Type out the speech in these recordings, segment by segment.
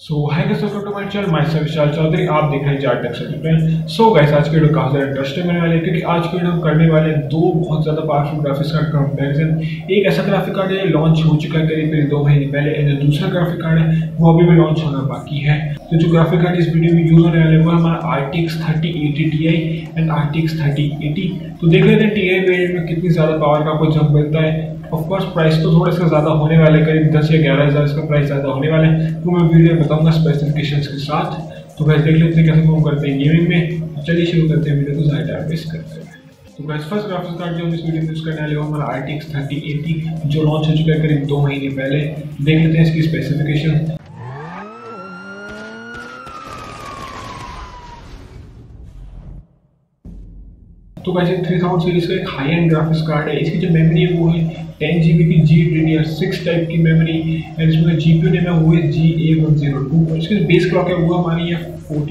So hi guys, welcome to my channel. Myself Vishal Chaudhary. आप देख रहे हैं चार्ट टेक्सट। सो गाइस, आज की वीडियो काफी ज्यादा इंटरेस्टिंग होने वाली है क्योंकि आज की वीडियो हम करने वाले हैं दो बहुत ज्यादा पावरफुल ग्राफिक्स कार्ड कंपैरिजन। एक ऐसा ग्राफिक कार्ड है लॉन्च हो चुका है करीब 2 महीने पहले, और जो दूसरा ग्राफिक कार्ड है वो अभी भी लॉन्च होना बाकी है। तो जो ग्राफिक कार्ड इस वीडियो में यूज होने वाले वो हमारा RTX 3080 Ti एंड RTX 3080। तो देख लेते हैं Ti वेरिएंट में कितनी ज्यादा पावर का आपको जंप मिलता है। ऑफ कोर्स प्राइस तो थोड़ा सा ज़्यादा होने वाला है, करीब 10 या 11 हज़ार इसका प्राइस ज़्यादा होने वाला है। तो मैं वीडियो में बताऊंगा स्पेसिफिकेशंस के साथ। तो वैसे देख लेते हैं कैसे परफॉर्म करते हैं गेमिंग में। तो चलिए शुरू करते हैं वीडियो को, ज़्यादा टाइम वेस्ट करते हैं। तो गाइस, फर्स्ट ग्राफिक्स कार्ड जो हम इस वीडियो में यूज़ करने वाले वो हमारा RTX 3080 जो लॉन्च हो चुका है करीब 2 महीने पहले। देख लेते हैं इसकी स्पेसिफिकेशन। तो गाइस, 3000 सीरीज का एक हाई एंड ग्राफिक्स कार्ड है। इसकी जो मेमोरी है वो है 10 GB की GDDR6 टाइप की मेमोरी, एंड इसमें GPU नेम है वो है GA102। और इसकी बेस क्लॉक है वो हमारी है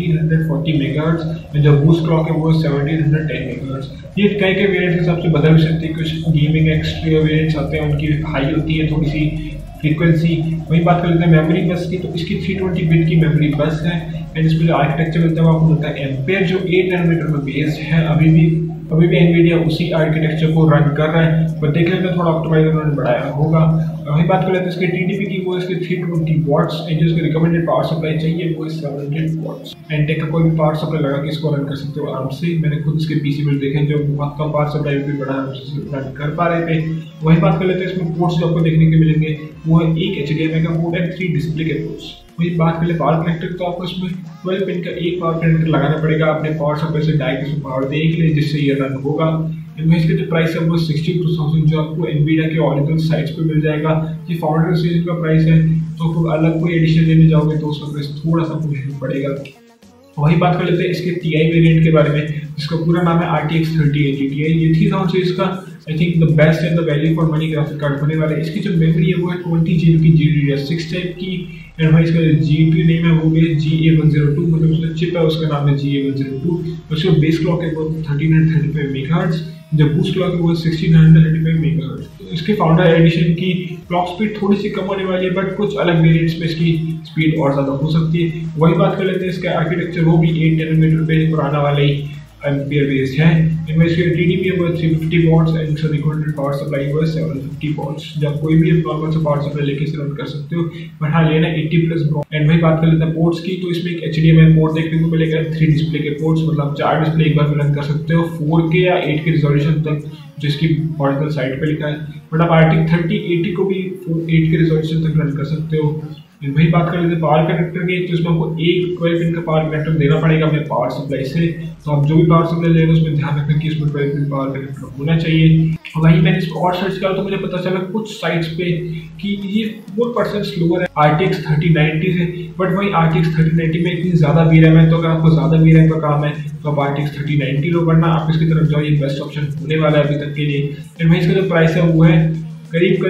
1440 मेगाहर्ट्ज, एंड जो बूस्ट क्लॉक है वो 1710 मेगाहर्ट्ज। ये कई वेरिएंट के हिसाब से बदल भी सकती है। कुछ गेमिंग एक्स्ट्रा वेरिएंट्स आते हैं उनकी हाई होती है थोड़ी सी फ्रीक्वेंसी। वही बात कर लेते हैं मेमोरी बस की। तो इसकी 320 बिट की मेमोरी बस है, एंड इसमें जो आर्किटेक्चर मिलता है वो आपको मिलता है एम्पेयर, जो 8 नैनोमीटर में बेस्ड है। अभी भी एनवीडिया उसी आर्किटेक्चर को रन कर रहा है, पर देख लेते हैं थोड़ा ऑप्टिमाइजर उन्होंने बढ़ाया होगा। वही बात कर लेते हैं इसके TDP की, वो इसके 320 वॉट्स, एंड जो इसके रिकमेंडेड पावर सप्लाई चाहिए वो 700 वॉट्स। एनटेक का कोई भी पावर सप्लाई लगा के इसको रन कर सकते हो आराम से। मैंने खुद इसके पीसी बिल्ड देखे जो बहुत कम पावर सप्लाई भी बड़ा रन कर पा रहे थे। वही बात कर लेते हैं इसमें पोर्ट्स जो आपको देखने को मिलेंगे वो है एक HDMI का पोर्ट एंड 3 डिस्प्ले के पोर्ट्स। वही बात कर ले पावर कनेक्टर, तो आपको इसमें 12 पिन का एक पावर कनेक्टर लगाना पड़ेगा अपने पावर सप्लाई से डायरेक्ट इसमें पावर देने के लिए, जिससे ये रन होगा। इनमें इसका जो प्राइस है वो 62,000 जो आपको एनवीडिया के ऑरिजिनल साइट्स पे मिल जाएगा। ये फाउंडर सीरीज का प्राइस है, तो फिर अलग कोई एडिशन लेने जाओगे तो उसका प्राइस थोड़ा सा महंगा पड़ेगा। वही बात कर लेते हैं इसके TI वेरिएंट के बारे में, जिसका पूरा नाम है RTX 3080 Ti। ये 3000 सीरीज का I think the best and the value for money graphic card होने वाला है। इसकी जो मेमोरी है वो है 20 GB की GDDR6 टाइप की, एंड भाई इसका GPU नेम है वो भी GA102, मतलब उसका चिप है उसका नाम है GA102। उसका बेस क्लॉक है वो 1335 मेगाहर्ट्ज, जब बूस्ट क्लॉक है वो 1635 मेगाहर्ट्ज। इसके फाउंडर एडिशन की क्लॉक स्पीड थोड़ी सी कम होने वाली है, बट कुछ अलग वेरिएंट्स में इसकी स्पीड और ज़्यादा हो सकती है। वही बात कर लेते हैं इसका आर्किटेक्चर, वो भी 8 नैनोमीटर पे पुराना वाला ही एम्पियर बेस्ड है। इनमें इसके TDP है वो 350 वॉट्स, एंड इसका रिकमेंडेड पावर सप्लाई वो है 750 वॉट्स। जब कोई भी नॉर्मल से पावर सप्लाई लेके इसे रन कर सकते हो, बट हाँ लेना 80+ वॉट। एंड वही बात कर लेते हैं पोर्ट्स की, तो इसमें एक HDMI पोर्ट देखने को मिलेगा, 3 डिस्प्ले के पोर्ट्स, मतलब 4 डिस्प्ले एक बार में रन कर सकते हो 4K या 8K रिजोल्यूशन तक, जो इसकी ऑरिजिनल साइट पे लिखा है। बट आप RTX 3080 को भी 8K रिजोल्यूशन तक रन कर सकते हो। वही बात कर लेते हैं पावर कनेक्टर की, तो इसमें आपको एक 12 पिन का पावर कनेक्टर देना पड़ेगा अपने पावर सप्लाई से। तो आप जो भी पावर सप्लाई ले रहे हो उसमें ध्यान रखना कि इसमें 12 पिन पावर कनेक्टर होना चाहिए। वहीं मैंने इसको और सर्च किया तो मुझे पता चला कुछ साइट्स पे कि ये 4% स्लोअर है RTX 3090 से, बट वही RTX 3090 में इतनी ज़्यादा VRAM है। तो अगर आपको ज़्यादा VRAM का काम है तो आप RTX 3090 लो, वरना आप इसकी तरफ जाओ, ये बेस्ट ऑप्शन होने वाला है अभी तक के लिए। एंड वही इसका जो प्राइस है वो है करीब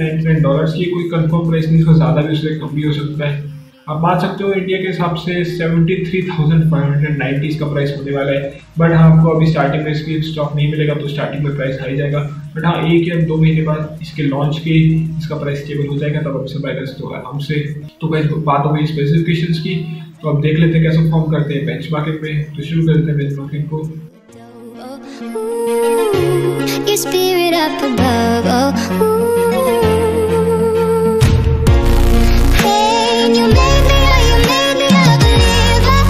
$999 की, कोई कंफर्म प्राइस नहीं, इसका ज़्यादा भी उससे कम भी हो सकता है। आप मान सकते हो इंडिया के हिसाब से 73,590 इसका प्राइस होने वाला है। बट हाँ, आपको अभी स्टार्टिंग में इसकी स्टॉक नहीं मिलेगा, तो स्टार्टिंग में प्राइस हाई जाएगा। बट हाँ, 1 या 2 महीने बाद इसके लॉन्च के इसका प्राइस स्टेबल हो जाएगा, तब आपसे बाय कर सकते हो आराम से। तो गाइस, बात हो गई स्पेसिफिकेशंस की, तो अब देख लेते हैं कैसे परफॉर्म करते हैं बेंचमार्किंग में। तो शुरू करते हैं बेंचमार्किंग को। Your spirit up above, oh, hey, you made me a believer,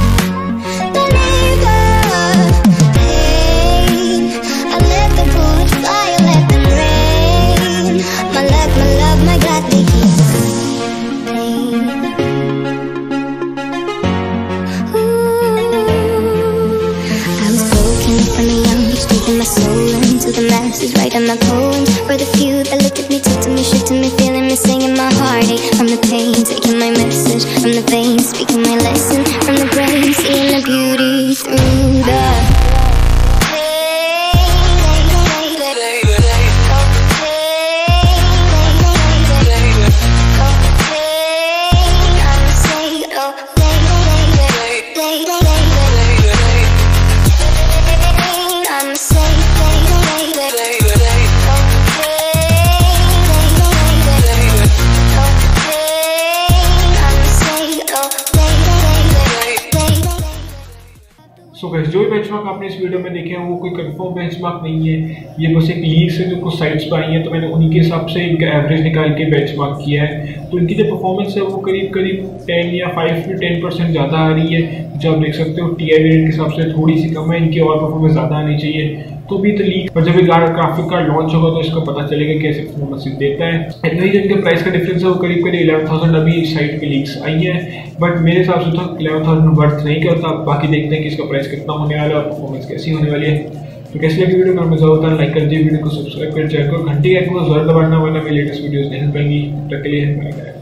hey, I let the bullets fly, I let them rain, my love, my God, they keep pain. I was broken from a young age, taking my soul into the masses, writing my poems for the few that look at me, talk to me, shoot to me, feeling me, singing my heartache from the pain, taking my message from the veins, speaking my lesson from the brain, seeing the beauty through the so guys जो भी benchmark आपने इस video में देखे हैं वो कोई confirm benchmark नहीं है, ये बस एक लीक से जो कुछ साइट्स पे आई है, तो मैंने उन्हीं के हिसाब से इनका एवरेज निकाल के बेंचमार्क किया है। तो इनकी जो परफॉर्मेंस है वो करीब 10 या 5 से 10% ज़्यादा आ रही है, जो आप देख सकते हो TI वेरिएंट के हिसाब से थोड़ी सी कम है, इनकी और परफॉर्मेंस ज़्यादा आनी चाहिए। तो भी तो लीक और जब ये ग्राफिक कार्ड लॉन्च होगा तो इसको पता चलेगा कैसे परफॉर्मेंस देता है। एंड वही जो इनके प्राइस का डिफरेंस है वो करीब 11,000 अभी साइट पे लीक्स आई है, बट मेरे हिसाब से तो 11,000 वर्थ नहीं करता। बाकी देखते हैं कि इसका प्राइस कितना होने वाला है और परफॉर्मेंस कैसी होने वाली है। तो कैसे लगी वीडियो में जरूर बताना, लाइक कर दीजिए, वीडियो को सब्सक्राइब कर चैनल को घंटी आइकन को जरूर दबाना, वरना मेरी लेटेस्ट वीडियोस नहीं मिल पाएंगी। तब तक के लिए बाय बाय।